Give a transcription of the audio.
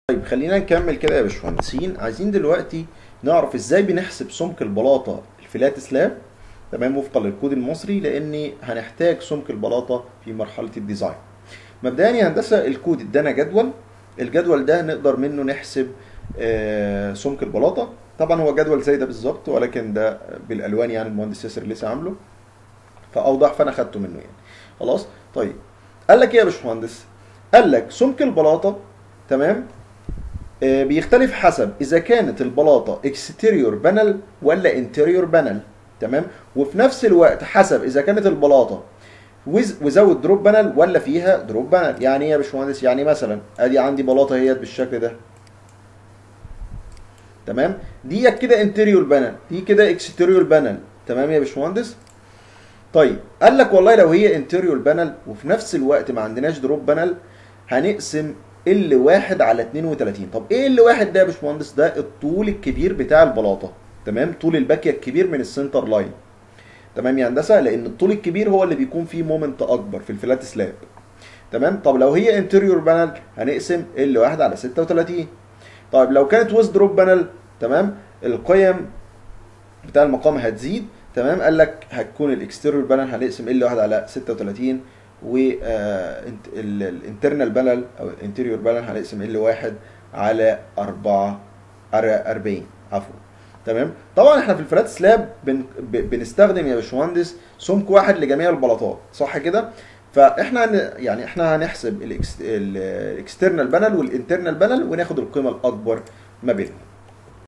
طيب خلينا نكمل كده يا باشمهندسين. عايزين دلوقتي نعرف ازاي بنحسب سمك البلاطه الفلات سلاب، تمام، وفقا للكود المصري، لان هنحتاج سمك البلاطه في مرحله الديزاين. مبدئيا يا هندسه الكود ادانا جدول، الجدول ده نقدر منه نحسب سمك البلاطه. طبعا هو جدول زي ده بالظبط، ولكن ده بالالوان، يعني المهندس ياسر لسه عامله فاوضح، فانا خدته منه يعني. خلاص. طيب قال لك ايه يا باشمهندس؟ قال لك سمك البلاطه، تمام، بيختلف حسب اذا كانت البلاطه اكستيريور بانل ولا انتيريور بانل، تمام، وفي نفس الوقت حسب اذا كانت البلاطه وزود دروب بانل ولا فيها دروب بانل. يعني ايه يا باشمهندس؟ يعني مثلا ادي عندي بلاطه اهي بالشكل ده، تمام، دي كده انتيريور بانل، دي كده اكستيريور بانل، تمام يا باشمهندس. طيب قال لك والله لو هي انتيريور بانل وفي نفس الوقت ما عندناش دروب بانل، هنقسم ال1 على 32. طب ايه ال1 ده يا باشمهندس؟ ده الطول الكبير بتاع البلاطه، تمام، طول الباكيه الكبير من السنتر لاين، تمام يا هندسه، لان الطول الكبير هو اللي بيكون فيه مومنت اكبر في الفلات سلاب، تمام. طب لو هي انتيريور بانل هنقسم ال1 على 36. طيب لو كانت ويز دروب بانل، تمام، القيم بتاع المقام هتزيد، تمام. قال لك هتكون الاكستيريور بانل هنقسم ال1 على 36، والانترنال بانل او الانتيريور بانل هنقسم ال1 على 40، عفوا، تمام. طبعا احنا في الفلات سلاب بنستخدم يا باشمهندس سمك واحد لجميع البلاطات، صح كده؟ فاحنا يعني احنا هنحسب الاكسترنال بانل والانترنال بانل وناخد القيمه الاكبر ما بينهم.